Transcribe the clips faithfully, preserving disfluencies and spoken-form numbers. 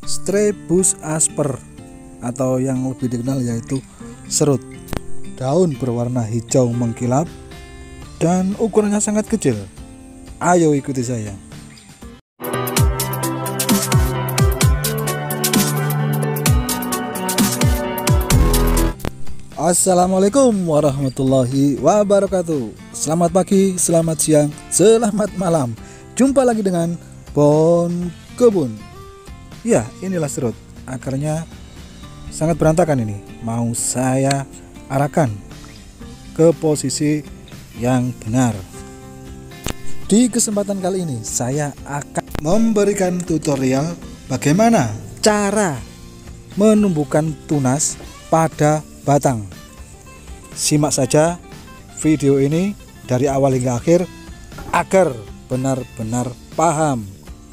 Strepus asper atau yang lebih dikenal yaitu serut. Daun berwarna hijau mengkilap dan ukurannya sangat kecil. Ayo ikuti saya. Assalamualaikum warahmatullahi wabarakatuh. Selamat pagi, selamat siang, selamat malam. Jumpa lagi dengan pohon kebun. Ya, inilah serut. Akarnya sangat berantakan ini. Mau saya arahkan ke posisi yang benar. Di kesempatan kali ini saya akan memberikan tutorial bagaimana cara menumbuhkan tunas pada batang. Simak saja video ini dari awal hingga akhir agar benar-benar paham.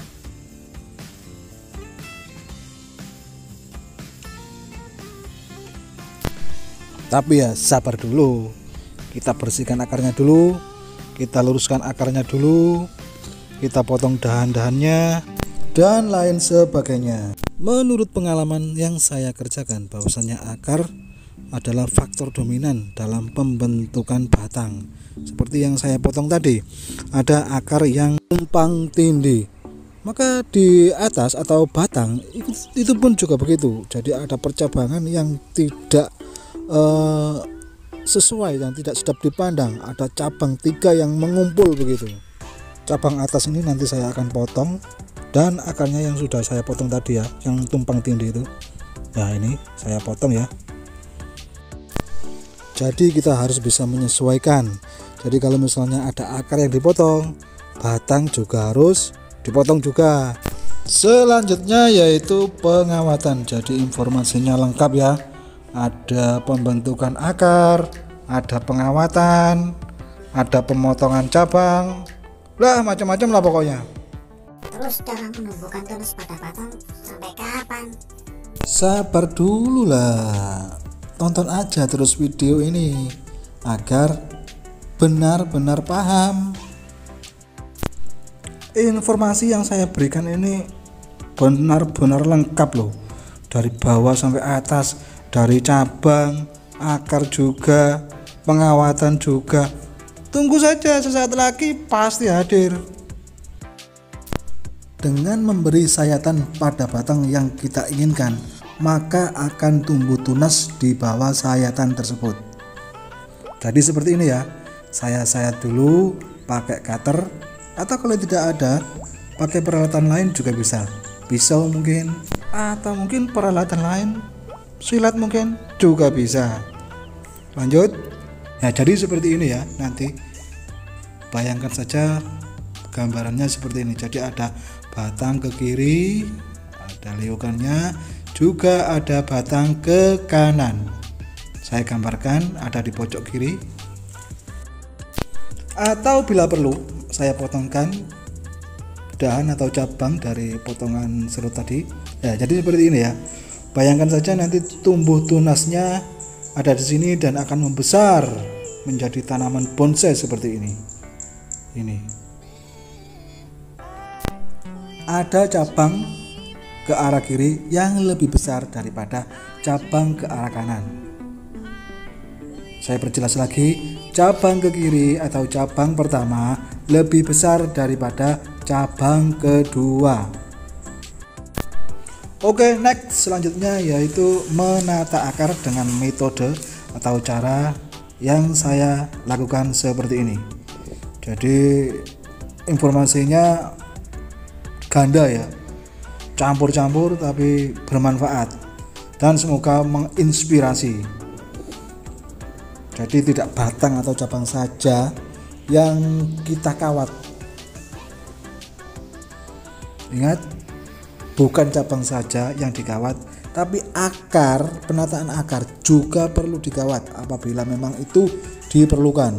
Tapi ya sabar dulu, kita bersihkan akarnya dulu, kita luruskan akarnya dulu, kita potong dahan-dahannya dan lain sebagainya. Menurut pengalaman yang saya kerjakan, bahwasannya akar adalah faktor dominan dalam pembentukan batang. Seperti yang saya potong tadi, ada akar yang tumpang tindih, maka di atas atau batang itu, itu pun juga begitu. Jadi ada percabangan yang tidak uh, sesuai, yang tidak sedap dipandang. Ada cabang tiga yang mengumpul begitu. Cabang atas ini nanti saya akan potong, dan akarnya yang sudah saya potong tadi ya, yang tumpang tindih itu, ya ini saya potong ya. Jadi kita harus bisa menyesuaikan. Jadi kalau misalnya ada akar yang dipotong, batang juga harus dipotong juga. Selanjutnya yaitu pengawatan. Jadi informasinya lengkap ya. Ada pembentukan akar, ada pengawatan, ada pemotongan cabang, lah macam-macam lah pokoknya. Terus dalam menumbuhkan tunas pada batang sampai kapan? Sabar dulu lah. Tonton aja terus video ini agar benar-benar paham. Informasi yang saya berikan ini benar-benar lengkap loh, dari bawah sampai atas, dari cabang, akar juga, pengawatan juga. Tunggu saja, sesaat lagi pasti hadir. Dengan memberi sayatan pada batang yang kita inginkan, maka akan tumbuh tunas di bawah sayatan tersebut. Jadi seperti ini ya, saya sayat dulu pakai cutter, atau kalau tidak ada pakai peralatan lain juga bisa, pisau mungkin, atau mungkin peralatan lain, silat mungkin juga bisa. Lanjut ya, jadi seperti ini ya. Nanti bayangkan saja gambarannya seperti ini. Jadi ada batang ke kiri, ada liukannya, juga ada batang ke kanan. Saya gambarkan ada di pojok kiri, atau bila perlu saya potongkan dahan atau cabang dari potongan serut tadi ya. Jadi seperti ini ya. Bayangkan saja nanti tumbuh tunasnya ada di sini dan akan membesar menjadi tanaman bonsai seperti ini. Ini ada cabang ke arah kiri yang lebih besar daripada cabang ke arah kanan. Saya perjelas lagi, cabang ke kiri atau cabang pertama lebih besar daripada cabang kedua. Oke, next selanjutnya yaitu menata akar dengan metode atau cara yang saya lakukan seperti ini. Jadi informasinya ganda ya, campur-campur tapi bermanfaat dan semoga menginspirasi. Jadi tidak batang atau cabang saja yang kita kawat. Ingat, bukan cabang saja yang dikawat, tapi akar, penataan akar juga perlu dikawat apabila memang itu diperlukan.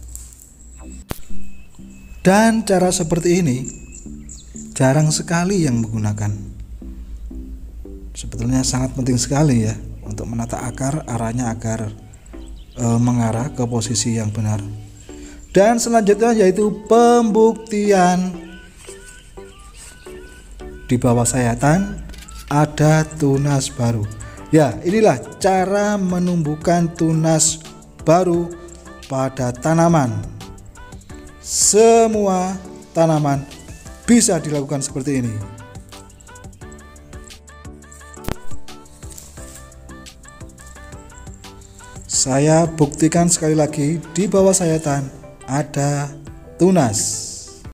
Dan cara seperti ini jarang sekali yang menggunakan. Sebetulnya sangat penting sekali ya untuk menata akar, arahnya agar e, mengarah ke posisi yang benar. Dan selanjutnya yaitu pembuktian. Di bawah sayatan ada tunas baru. Ya, inilah cara menumbuhkan tunas baru pada tanaman. Semua tanaman bisa dilakukan seperti ini. Saya buktikan sekali lagi, di bawah sayatan ada tunas.